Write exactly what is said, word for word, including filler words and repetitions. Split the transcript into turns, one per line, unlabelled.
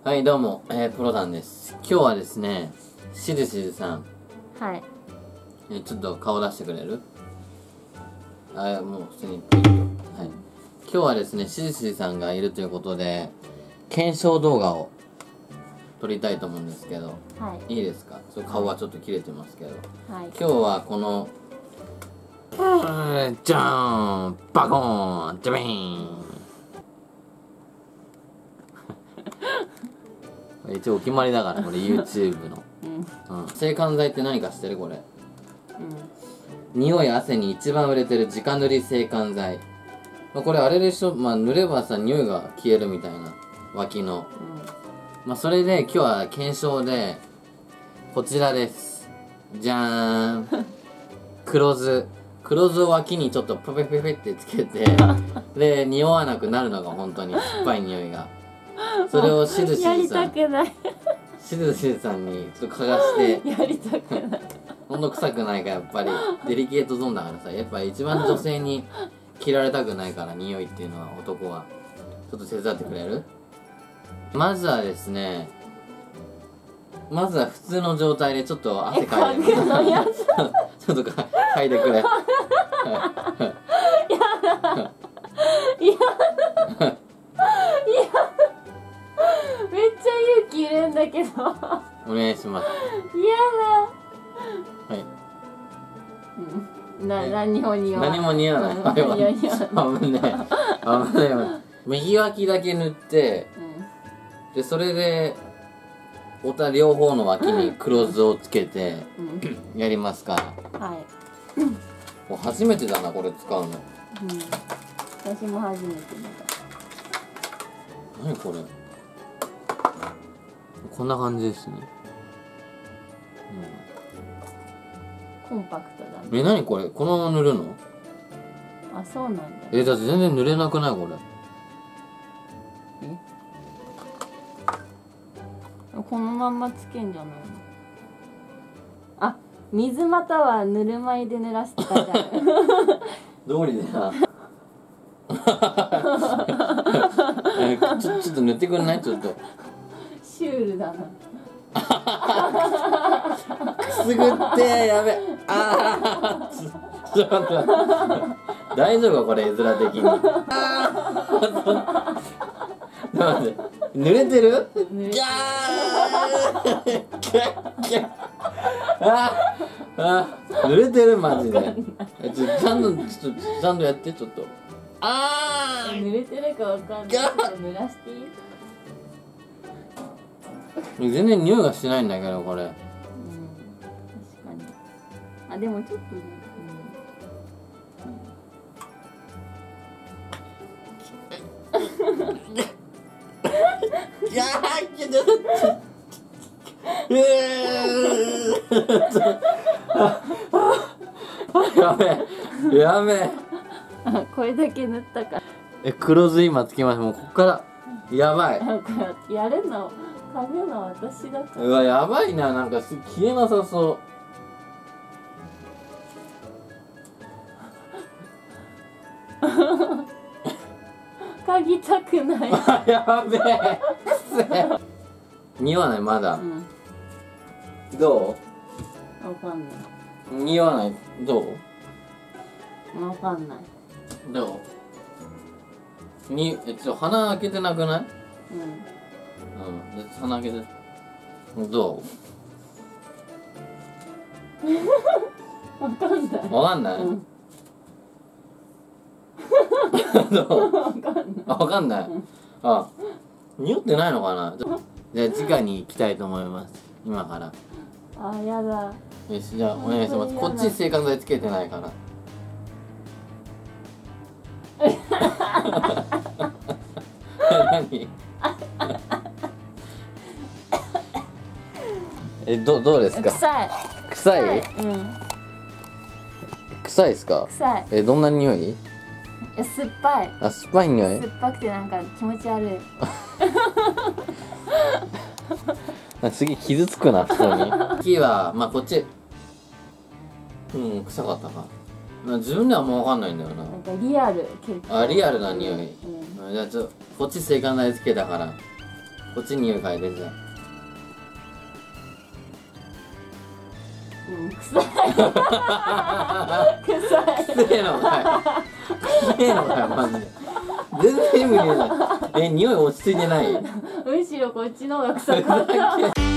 はいどうも、えー、プロダンです。今日はですね、しずしずさん、
はい、
えー、ちょっと顔出してくれる？あ、もう普通にピッと。はい。今日はですね、しずしずさんがいるということで、検証動画を撮りたいと思うんですけど、
はい、
いいですか？ちょっと顔はちょっと切れてますけど、
はい、
今日はこの、じゃーん、バコーン、ジャビーン。一応お決まりだからこれ YouTube の、うんうん、制汗剤って何か知ってる？これ、うん、匂い汗に一番売れてる直塗り制汗剤、まあ、これあれでしょ、まあ、塗ればさ匂いが消えるみたいな脇の、うん、まあそれで今日は検証でこちらです。じゃーん黒酢黒酢を脇にちょっとペペペペってつけてで匂わなくなるのが本当に酸っぱい匂いが、それをしずしずさん、やりたくない。しずしずさんにちょっと嗅がして
やりたくない。
ほんと臭くないかやっぱりデリケートゾーンだからさ、やっぱ一番女性に切られたくないから匂いっていうのは男はちょっと手伝ってくれる？まずはですね、まずは普通の状態でちょっと汗かいてちょっとか嗅いでくれ。や
だやだめっちゃ勇気いるんだけど
お願いします。
嫌だ。
はい。
うん、な、何も似合わない。
何も似合わない。あれは。危ねえ。危ねえ。右脇だけ塗って、うん、で、それで、おた両方の脇に黒酢をつけて、うん、やりますから。はい。もう初めてだな、これ使うの。うん。
私も初めて見た。
何これ。こんな感じですね。
うん、コンパクトだね。
え、何これ？このまま塗るの？
あ、そうなんだ。
え、だって全然塗れなくないこれ？
え？このまんまつけんじゃないの？あ、水またはぬるま湯で濡らすって書いてある。
通りだな。え、ちょ、ちょっと塗ってくんない？ちょっと。
シュールだな。
くすぐってやべ。ああ。ちょっと待って。大丈夫かこれ絵面的に。ああ。待って。濡れてる？ギャー。ギャッギャッ。ああ。濡れてるマジで。ちょちゃんとちょっとちゃんとやってちょっと。ああ。
濡れてるかわかんないけど濡らしていい？
全然匂いがしないんだけどこれ。うん、
確かに。あ、でもちょっとね、
うん、いやーけどやべやべ
あ、これだけ塗ったから。
え、黒酢今つけました。もうここからやばい。
やるの嗅ぐの私だから。
うわやばいな、なんか消えなさそう。
嗅ぎたくない。
やべえ。くせえ。匂わないまだ。うん、ど
う？わかんない。
匂わない。どう？
わかんない。
どう？に、え、ちょ、鼻開けてなくない？うん。うん、鼻開けて。ど
う？わかんない。
わかんない。うん、どう？わかんない。あ、わかんない。うん、あ、匂ってないのかな。じゃあ直に行きたいと思います。今から。
あ、やだ。
よし、じゃあお願いします。こっち制汗剤つけてないから。何？え、ど、どうですか？
臭い。
臭い？うん。臭いですか？
臭い。
え、どんな匂い？
え、酸っぱい。
あ、酸っぱい匂い？
酸っぱくてなんか気持ち悪い。
次傷つくな、普通に。次は、まあこっち。うん、臭かったか。自分ではもうわかんないんだよな。
なんかリアル結構。
あ、リアルな匂い。うん、じゃあちょっとこっち制汗剤つけたからこっちに匂い嗅いでじゃん。
うん、臭い臭い
臭えのかい臭えのかよマジで。全然意味ねえじゃん。え、匂い落ち着いてない？
むしろこっちの方が臭かった